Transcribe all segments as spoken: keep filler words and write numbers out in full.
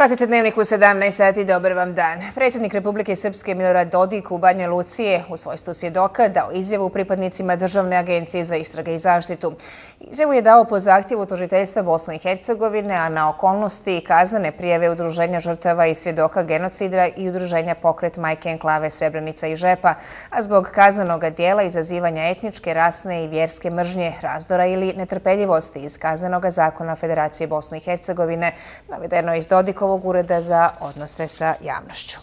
Pratite Dnevnik u sedamnaest sati, dobar vam dan. Predsjednik Republike Srpske Milorad Dodik u Banja Luci je u svojstvu svjedoka dao izjavu pripadnicima Državne agencije za istrage i zaštitu. Izjavu je dao po zahtjevu tužiteljstva Bosne i Hercegovine, a na okolnosti kaznene prijave Udruženja žrtava i svjedoka genocida i Udruženja Pokret Majke Enklave Srebrenica i Žepa, a zbog kaznenog dijela izazivanja etničke, rasne i vjerske mržnje, razdora ili netrpeljivosti iz Kaznenog zakona Federacije Bosne i Hercegovine, navedeno iz Dodikovog ureda za odnose sa javnošću.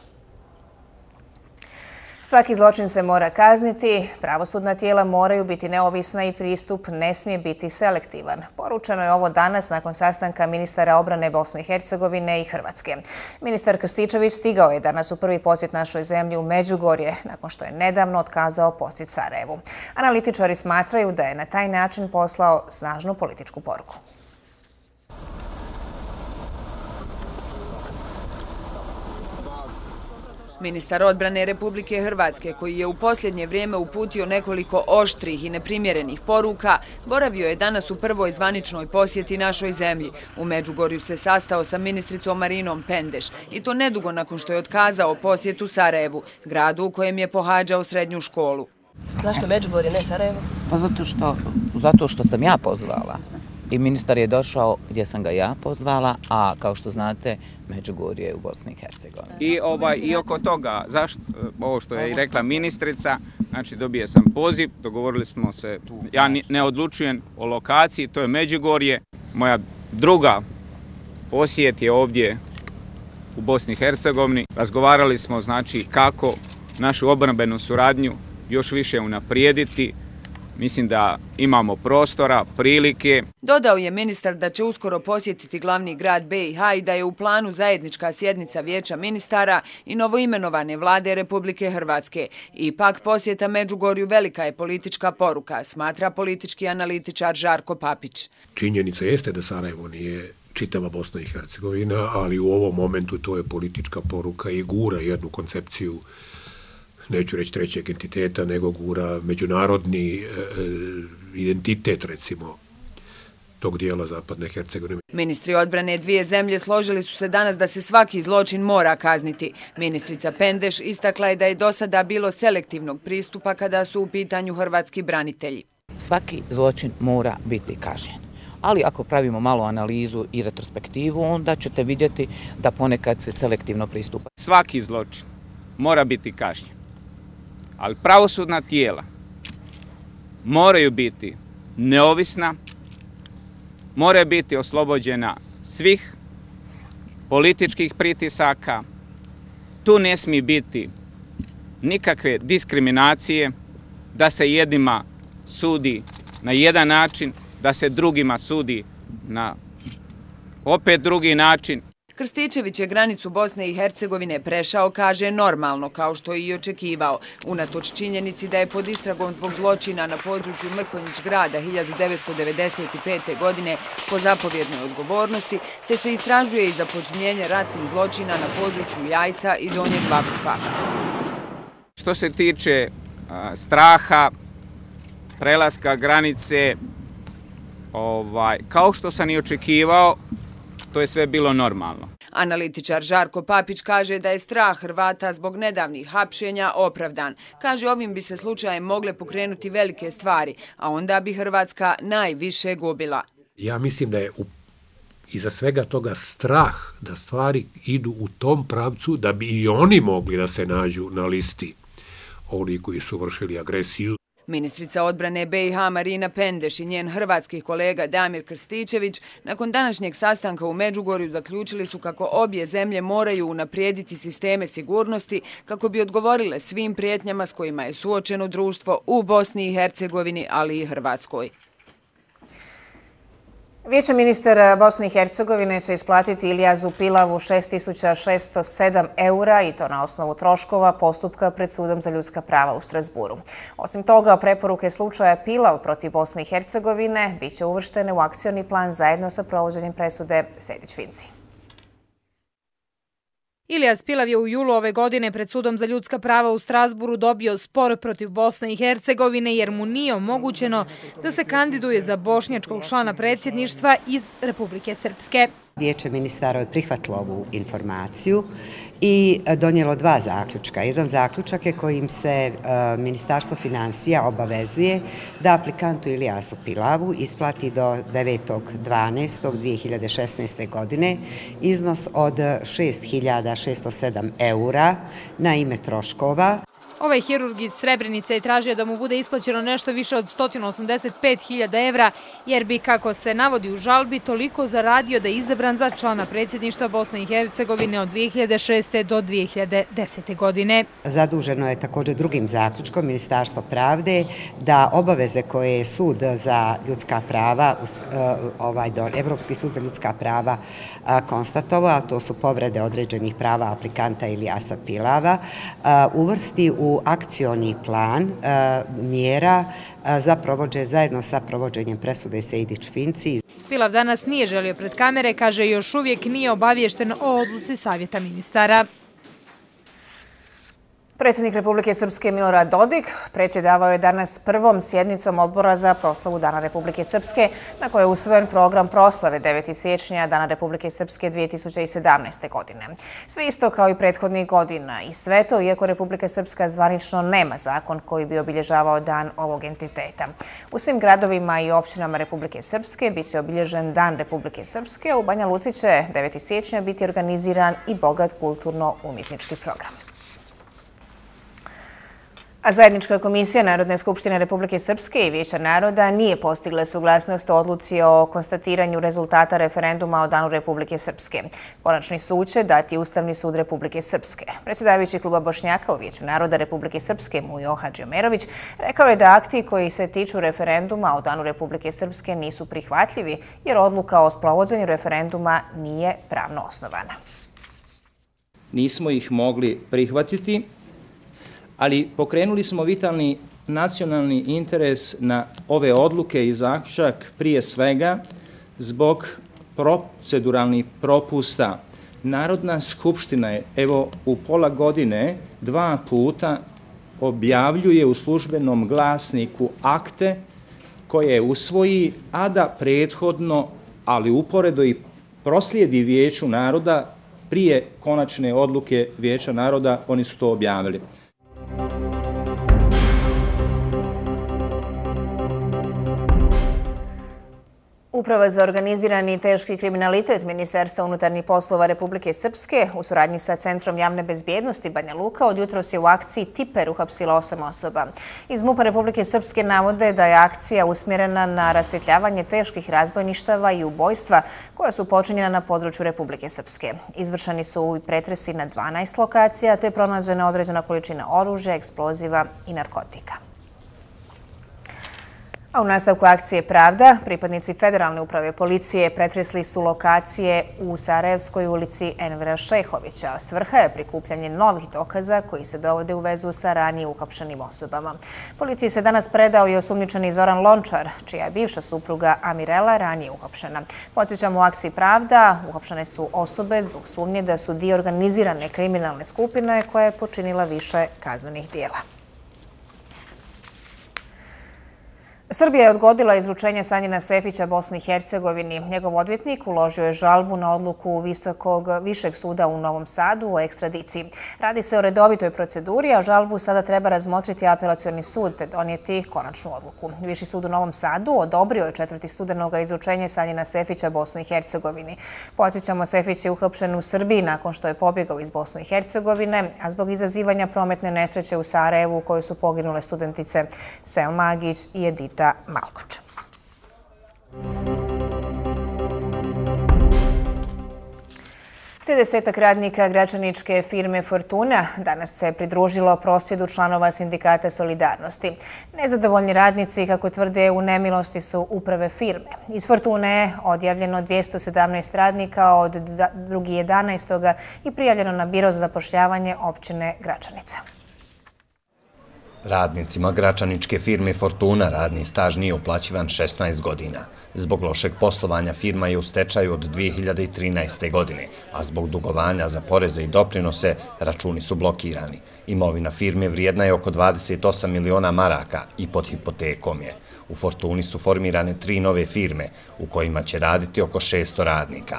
Svaki zločin se mora kazniti, pravosudna tijela moraju biti neovisna i pristup ne smije biti selektivan. Poručeno je ovo danas nakon sastanka ministara obrane Bosne i Hercegovine i Hrvatske. Ministar Krstičević stigao je danas u prvi posjet našoj zemlji u Međugorje, nakon što je nedavno otkazao posjet Sarajevu. Analitičari smatraju da je na taj način poslao snažnu političku poruku. Ministar odbrane Republike Hrvatske, koji je u posljednje vrijeme uputio nekoliko oštrih i neprimjerenih poruka, boravio je danas u prvoj zvaničnoj posjeti našoj zemlji. U Međugorju se sastao sa ministricom Marinom Pendeš i to nedugo nakon što je otkazao posjet u Sarajevu, gradu u kojem je pohađao srednju školu. Zašto Međugorje, ne Sarajevo? Pa zato što, zato što sam ja pozvala. I ministar je došao gdje sam ga ja pozvala, a kao što znate, Međugorje je u Bosni i Hercegovini. I, ovaj, i oko toga, zašto, ovo što je i rekla ministrica, znači dobio sam poziv, dogovorili smo se, ja ne odlučujem o lokaciji, to je Međugorje. Moja druga posjet je ovdje u Bosni i Hercegovini. Razgovarali smo znači kako našu obrambenu suradnju još više unaprijediti. Mislim da imamo prostora, prilike. Dodao je ministar da će uskoro posjetiti glavni grad B i H i da je u planu zajednička sjednica Vijeća ministara i novoimenovane vlade Republike Hrvatske. Ipak posjeta Međugorju velika je politička poruka, smatra politički analitičar Žarko Papić. Činjenica jeste da Sarajevo nije čitava Bosna i Hercegovina, ali u ovom momentu to je politička poruka i gura jednu koncepciju, neću reći trećeg entiteta, nego gura međunarodni e, identitet, recimo, tog dijela Zapadne Hercegovine. Ministri odbrane dvije zemlje složili su se danas da se svaki zločin mora kazniti. Ministrica Pendeš istakla je da je do sada bilo selektivnog pristupa kada su u pitanju hrvatski branitelji. Svaki zločin mora biti kažnjen. Ali ako pravimo malo analizu i retrospektivu, onda ćete vidjeti da ponekad se selektivno pristupa. Svaki zločin mora biti kažnjen. Ali pravosudna tijela moraju biti neovisna, moraju biti oslobođena svih političkih pritisaka. Tu ne smije biti nikakve diskriminacije, da se jednima sudi na jedan način, da se drugima sudi na opet drugi način. Krstičević je granicu Bosne i Hercegovine prešao, kaže, normalno, kao što je i očekivao. Unatoč činjenici da je pod istragom zbog zločina na području Mrkonjić grada hiljadu devetsto devedeset pete. godine po zapovjednoj odgovornosti, te se istražuje i za počinjenje ratnih zločina na području Jajca i Donjeg Vakufa. Što se tiče a, straha, prelaska granice, ovaj, kao što sam i očekivao, to je sve bilo normalno. Analitičar Žarko Papić kaže da je strah Hrvata zbog nedavnih hapšenja opravdan. Kaže, ovim bi se slučajem mogle pokrenuti velike stvari, a onda bi Hrvatska najviše gubila. Ja mislim da je u, iza svega toga strah da stvari idu u tom pravcu da bi i oni mogli da se nađu na listi oni koji su vršili agresiju. Ministrica odbrane B i H Marina Pendeš i njen hrvatski kolega Damir Krstičević nakon današnjeg sastanka u Međugorju zaključili su kako obje zemlje moraju unaprijediti sisteme sigurnosti kako bi odgovorile svim prijetnjama s kojima je suočeno društvo u Bosni i Hercegovini, ali i Hrvatskoj. Vijeće ministara Bosne i Hercegovine će isplatiti Iljazu Pilavu šest tisuća šesto sedam eura i to na osnovu troškova postupka pred Sudom za ljudska prava u Strasburu. Osim toga, preporuke slučaja Pilav protiv Bosne i Hercegovine bit će uvrštene u akcioni plan zajedno sa provođenjem presude Sejdić-Finci. Ilijaz Pilav je u julu ove godine pred Sudom za ljudska prava u Strasburu dobio spor protiv Bosne i Hercegovine jer mu nije omogućeno da se kandiduje za bošnjačkog člana predsjedništva iz Republike Srpske. Vijeće ministara je prihvatilo ovu informaciju i donijelo dva zaključka. Jedan zaključak je kojim se Ministarstvo financija obavezuje da aplikantu Ilijasu Pilavu isplati do devetog dvanaestog dve hiljade šesnaeste. godine iznos od šest hiljada šesto sedam eura na ime troškova. Ovaj hirurg iz Srebrenice je tražio da mu bude isplaćeno nešto više od sto osamdeset pet hiljada evra, jer bi, kako se navodi u žalbi, toliko zaradio da je izabran za člana predsjedništva Bosne i Hercegovine od dve hiljade šeste. do dve hiljade desete. godine. Zaduženo je također drugim zaključkom Ministarstvo pravde da obaveze koje je Sud za ljudska prava, ovaj Evropski sud za ljudska prava konstatovao, a to su povrede određenih prava aplikanta Ilijasa Pilava, uvrsti u u akcioni plan mjera za provođenje zajedno sa provođenjem presude Sejdić-Finci. Pilav danas nije želio pred kamere, kaže još uvijek nije obaviješten o odluci Savjeta ministara. Predsjednik Republike Srpske Milorad Dodik predsjedavao je danas prvom sjednicom odbora za proslavu Dana Republike Srpske, na kojoj je usvojen program proslave devetog siječnja Dana Republike Srpske dve tisuće sedamnaeste. godine. Sve isto kao i prethodnih godina i sve to, iako Republika Srpska zvanično nema zakon koji bi obilježavao dan ovog entiteta. U svim gradovima i općinama Republike Srpske bit će obilježen Dan Republike Srpske, a u Banja Luci će devetog siječnja biti organiziran i bogat kulturno-umjetnički program. A Zajednička komisija Narodne skupštine Republike Srpske i Vijeća naroda nije postigla suglasnost o odluci o konstatiranju rezultata referenduma o Danu Republike Srpske. Konačni sud će dati Ustavni sud Republike Srpske. Predsjedavajući kluba Bošnjaka u Vijeću naroda Republike Srpske Mujo Hadžiomerović rekao je da akti koji se tiču referenduma o Danu Republike Srpske nisu prihvatljivi jer odluka o sprovođenju referenduma nije pravno osnovana. Nismo ih mogli prihvatiti, ali pokrenuli smo vitalni nacionalni interes na ove odluke i zaključak prije svega zbog proceduralnih propusta. Narodna skupština je evo u pola godine dva puta objavljuje u službenom glasniku akte koje usvoji, a da prethodno, ali uporedo i proslijedi Vijeću naroda prije konačne odluke Vijeća naroda, oni su to objavili. Uprava za organizirani i teški kriminalitet Ministarstva unutarnjih poslova Republike Srpske u suradnji sa Centrom javne bezbjednosti Banja Luka od jutros je u akciji Tiper uhapsila osam osoba. Iz MUP-a Republike Srpske navode da je akcija usmjerena na rasvjetljavanje teških razbojništava i ubojstva koja su počinjena na području Republike Srpske. Izvršeni su i pretresi na dvanaest lokacija te pronađena određena količina oružja, eksploziva i narkotika. A u nastavku akcije Pravda, pripadnici Federalne uprave policije pretresli su lokacije u Sarajevskoj ulici Envera Šehovića. Svrha je prikupljanje novih dokaza koji se dovode u vezu sa ranije uhapšenim osobama. Policiji se danas predao i osumnjičeni Zoran Lončar, čija je bivša supruga Amirela ranije uhapšena. Podsjećamo, u akciji Pravda uhapšene su osobe zbog sumnje da su dio organizirane kriminalne skupine koja je počinila više kaznenih dijela. Srbija je odgodila izručenje Sanjina Sefića Bosni i Hercegovini. Njegov odvjetnik uložio je žalbu na odluku Visokog višeg suda u Novom Sadu o ekstradiciji. Radi se o redovitoj proceduri, a žalbu sada treba razmotriti apelacioni sud te donijeti konačnu odluku. Viši sud u Novom Sadu odobrio je četvrtog studenoga izručenje Sanjina Sefića Bosni i Hercegovini. Podsjećamo, Sefić je uhapšen u Srbiji nakon što je pobjegao iz Bosne i Hercegovine, a zbog izazivanja prometne nesreće u Sarajevu u kojoj su poginule studentice Selma Agić i Edita Malkoč. tridesetak radnika građaničke firme Fortuna danas se pridružilo prosvjedu članova sindikata Solidarnosti. Nezadovoljni radnici, kako tvrde, u nemilosti su uprave firme. Iz Fortune je odjavljeno dvjesto sedamnaest radnika od drugog jedanaestog i prijavljeno na biro za zapošljavanje općine Gračanica. Radnicima gračaničke firme Fortuna radni staž nije uplaćivan šesnaest godina. Zbog lošeg poslovanja firma je u stečaju od dvije hiljade trinaeste. godine, a zbog dugovanja za poreze i doprinose računi su blokirani. Imovina firme vrijedna je oko dvadeset osam miliona maraka i pod hipotekom je. U Fortuni su formirane tri nove firme u kojima će raditi oko šesto radnika.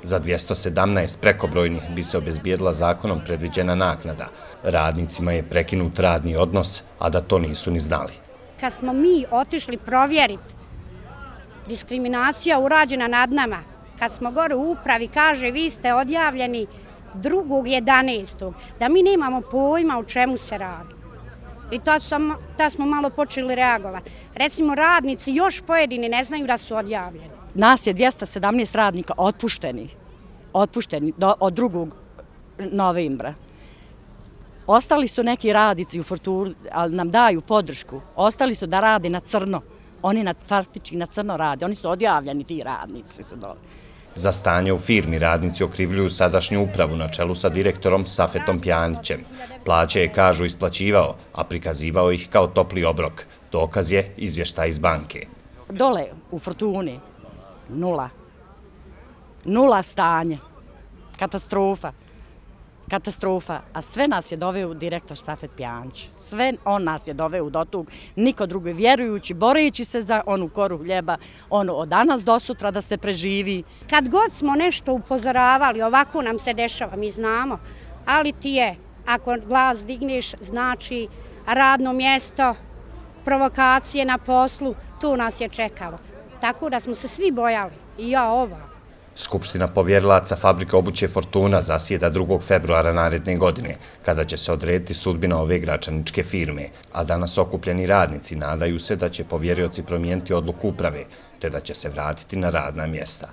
Za dvjesto sedamnaest prekobrojnih bi se obezbijedila zakonom predviđena naknada. Radnicima je prekinut radni odnos, a da to nisu ni znali. Kad smo mi otišli provjeriti, diskriminacija urađena nad nama, kad smo gore u upravi, kaže vi ste odjavljeni drugog jedanaestog da mi nemamo pojma o čemu se radi. I tad smo malo počeli reagovati. Recimo, radnici još pojedini ne znaju da su odjavljeni. Nas je dvjesto sedamnaest radnika otpuštenih, otpušteni od drugog novembra. Ostali su neki radnici u Fortuni, ali nam daju podršku. Ostali su da rade na crno. Oni faktički na crno rade. Oni su odjavljeni, ti radnici su dole. Za stanje u firmi radnici okrivljuju sadašnju upravu na čelu sa direktorom Safetom Pjanićem. Plaće je, kažu, isplaćivao, a prikazivao ih kao topli obrok. Dokaz je izvještaj iz banke. Dole u Fortuni nula. Nula stanje. Katastrofa. Katastrofa. A sve nas je doveo direktor Safet Pjanić. Sve on nas je doveo do tog. Niko drugi vjerujući, boreći se za onu koru hljeba, ono od danas do sutra da se preživi. Kad god smo nešto upozoravali, ovako nam se dešava, mi znamo, ali ti je, ako glas digneš, znači radno mjesto, provokacije na poslu, tu nas je čekalo. Tako da smo se svi bojali, i ja ova. Skupština povjerilaca fabrike obuće Fortuna zasjeda drugog februara naredne godine, kada će se odrediti sudbina ove gračaničke firme, a danas okupljeni radnici nadaju se da će povjerioci promijeniti odluku uprave, te da će se vratiti na radna mjesta.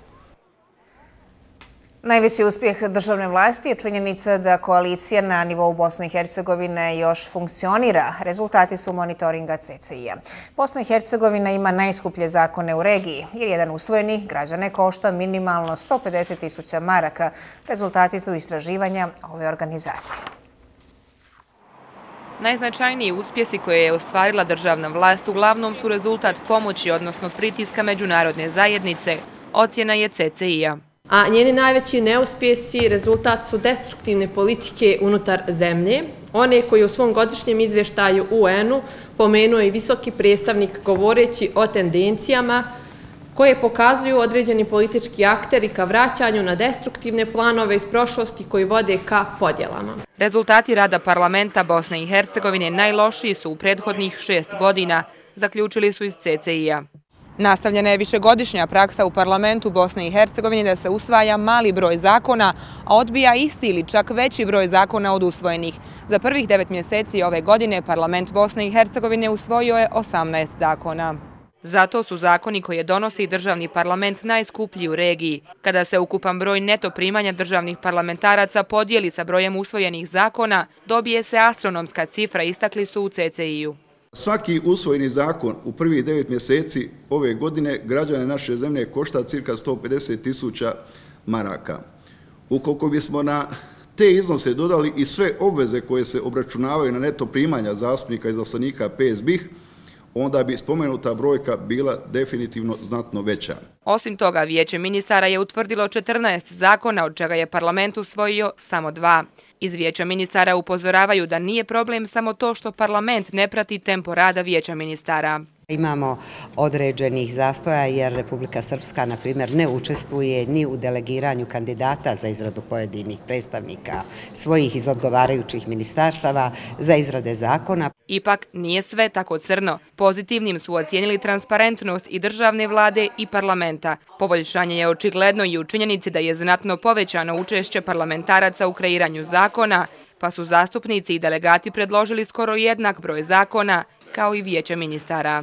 Najveći uspjeh državne vlasti je činjenica da koalicija na nivou Bosne i Hercegovine još funkcionira. Rezultati su monitoringa C C I-a. Bosna i Hercegovina ima najskuplje zakone u regiji, jer jedan usvojeni građane košta minimalno sto pedeset tisuća maraka. Rezultati su istraživanja ove organizacije. Najznačajniji uspjesi koje je ostvarila državna vlast uglavnom su rezultat pomoći, odnosno pritiska međunarodne zajednice, ocjena je C C I-a. A njeni najveći neuspjesi rezultat su destruktivne politike unutar zemlje, one koje u svom godišnjem izvještaju U N-u pomenuo i visoki predstavnik govoreći o tendencijama koje pokazuju određeni politički akteri ka vraćanju na destruktivne planove iz prošlosti koji vode ka podjelama. Rezultati rada parlamenta Bosne i Hercegovine najlošiji su u prethodnih šest godina, zaključili su iz C C I-a. Nastavljena je višegodišnja praksa u parlamentu Bosne i Hercegovine da se usvaja mali broj zakona, a odbija isti ili čak veći broj zakona od usvojenih. Za prvih devet mjeseci ove godine parlament Bosne i Hercegovine usvojio je osamnaest zakona. Zato su zakoni koje donosi državni parlament najskuplji u regiji. Kada se ukupan broj neto primanja državnih parlamentaraca podijeli sa brojem usvojenih zakona, dobije se astronomska cifra, istakli su u C C I-u. Svaki usvojeni zakon u prvih devet mjeseci ove godine građane naše zemlje košta cirka sto pedeset tisuća maraka. Ukoliko bismo na te iznose dodali i sve obveze koje se obračunavaju na neto primanja zastupnika i izaslanika P S B I H, onda bi spomenuta brojka bila definitivno znatno veća. Osim toga, Vijeće ministara je utvrdilo četrnaest zakona, od čega je parlament usvojio samo dva. Iz Vijeća ministara upozoravaju da nije problem samo to što parlament ne prati tempo rada Vijeća ministara. Imamo određenih zastoja jer Republika Srpska, na primjer, ne učestvuje ni u delegiranju kandidata za izradu pojedinih predstavnika svojih iz odgovarajućih ministarstava za izrade zakona. Ipak nije sve tako crno. Pozitivnim su ocijenili transparentnost i državne vlade i parlamenta. Poboljšanje je očigledno i u činjenici da je znatno povećano učešće parlamentaraca u kreiranju zakona, pa su zastupnici i delegati predložili skoro jednak broj zakona, kao i Vijeće ministara.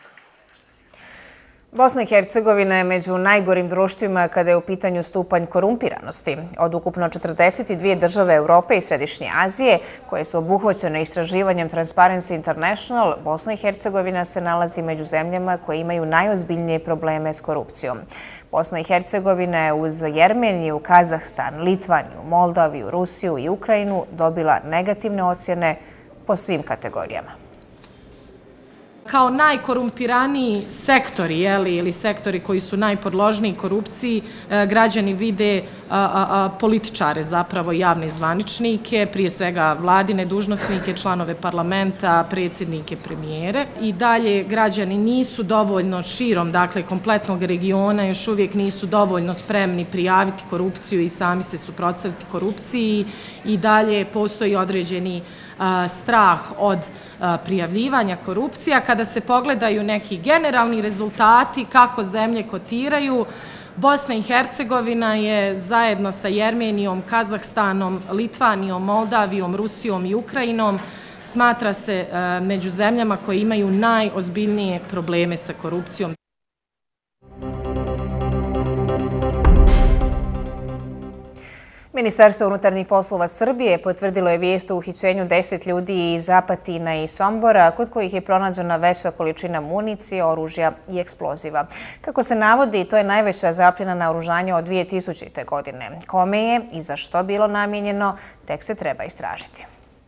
Bosna i Hercegovina je među najgorim društvima kada je u pitanju stupanj korumpiranosti. Od ukupno četrdeset dvije države Europe i Središnje Azije, koje su obuhvaćene istraživanjem Transparency International, Bosna i Hercegovina se nalazi među zemljama koje imaju najozbiljnije probleme s korupcijom. Bosna i Hercegovina je uz Jermeniju, Kazahstan, Litvaniju, Moldaviju, Rusiju i Ukrajinu dobila negativne ocjene po svim kategorijama. Kao najkorumpiraniji sektori ili sektori koji su najpodložniji korupciji, građani vide političare, zapravo javne zvaničnike, prije svega vladine dužnosnike, članove parlamenta, predsjednike, premijere. I dalje građani nisu dovoljno širom, dakle kompletnog regiona, još uvijek nisu dovoljno spremni prijaviti korupciju i sami se suprotstaviti korupciji i dalje postoji određeni strah od prijavljivanja korupcija. Kada se pogledaju neki generalni rezultati kako zemlje kotiraju, Bosna i Hercegovina je zajedno sa Jermenijom, Kazahstanom, Litvanijom, Moldavijom, Rusijom i Ukrajinom smatra se među zemljama koje imaju najozbiljnije probleme sa korupcijom. Ministarstvo unutarnjih poslova Srbije potvrdilo je vijest o uhićenju deset ljudi iz Apatina i Sombora, kod kojih je pronađena veća količina municije, oružja i eksploziva. Kako se navodi, to je najveća zapljena naoružanja od dvije tisućite. godine. Kome je i za što bilo namijenjeno, tek se treba istražiti.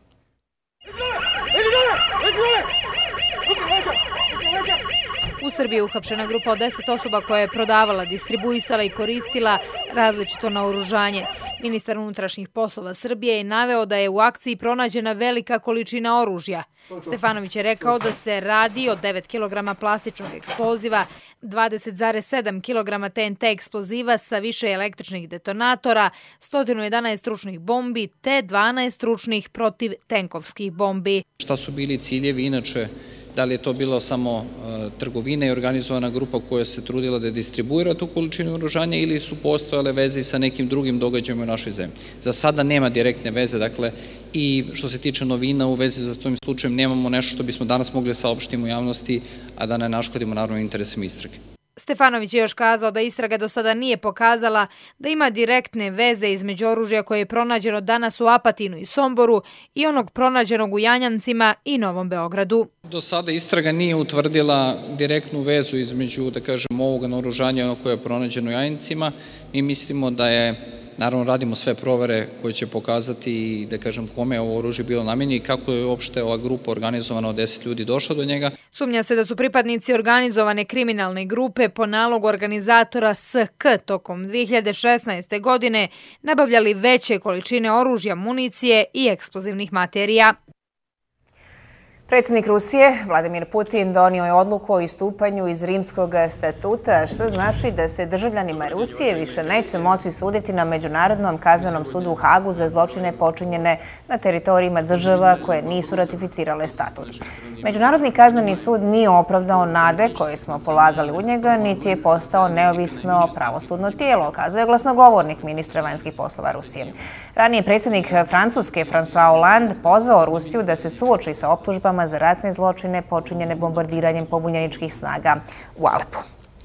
U Srbiji je uhapšena grupa od deset osoba koja je prodavala, distribuisala i koristila različito naoružanje. Ministar unutrašnjih poslova Srbije je naveo da je u akciji pronađena velika količina oružja. Stefanović je rekao da se radi o devet kilograma plastičnog eksploziva, dvadeset zarez sedam kilograma T N T eksploziva sa više električnih detonatora, sto jedanaest stručnih bombi te dvanaest stručnih protivtenkovskih bombi. Šta su bili ciljevi inače? Da li je to bilo samo trgovina i organizovana grupa koja se trudila da distribuira tu količinu oružanja ili su postojale veze sa nekim drugim događajima u našoj zemlji? Za sada nema direktne veze, dakle, i što se tiče novina u vezi za tom slučajem nemamo nešto što bismo danas mogli saopštiti u javnosti, a da ne naškodimo naravno interesima istrage. Stefanović je još kazao da istraga do sada nije pokazala da ima direktne veze između oružja koje je pronađeno danas u Apatinu i Somboru i onog pronađenog u Janjancima i Novom Beogradu. Do sada istraga nije utvrdila direktnu vezu između, da kažem, ovoga naoružanja koje je pronađeno u Janjancima. Mi mislimo da je, naravno radimo sve provere koje će pokazati i da kažem kome je ovo oružje bilo namenjeno i kako je uopšte ova grupa organizovana od deset ljudi došla do njega. Sumnja se da su pripadnici organizovane kriminalne grupe po nalogu organizatora S K tokom dve hiljade šesnaeste. godine nabavljali veće količine oružja, municije i eksplozivnih materija. Predsjednik Rusije, Vladimir Putin, donio je odluku o istupanju iz Rimskog statuta, što znači da se državljanima Rusije više neće moći suditi na Međunarodnom kaznenom sudu u Hagu za zločine počinjene na teritorijima država koje nisu ratificirale statut. Međunarodni kazneni sud nije opravdao nade koje smo polagali u njega, niti je postao neovisno pravosudno tijelo, kazao je glasnogovornik ministra vanjskih poslova Rusije. Ranije predsjednik Francuske, François Hollande, pozvao Rusiju da se suoči sa optužbama za ratne zločine počinjene bombardiranjem pobunjeničkih snaga u Alepu.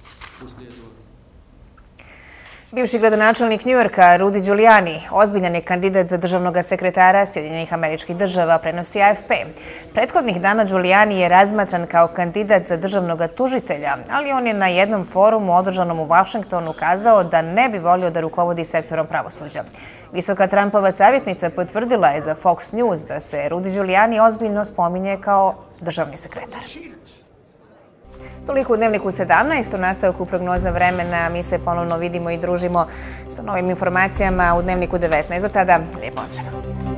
Bivši gradonačelnik Njujorka Rudy Giuliani ozbiljan je kandidat za državnog sekretara Sjedinjenih Američkih Država, prenosi A F P. Prethodnih dana Giuliani je razmatran kao kandidat za državnog tužitelja, ali on je na jednom forumu održanom u Vašingtonu kazao da ne bi volio da rukovodi sektorom pravosuđa. Visoka Trumpova savjetnica potvrdila je za Fox News da se Rudy Giuliani ozbiljno spominje kao državni sekretar. Toliko u Dnevniku sedamnaest. U nastavku prognoza vremena mi se ponovno vidimo i družimo sa novim informacijama u Dnevniku devetnaest. Do tada, lijep pozdrav!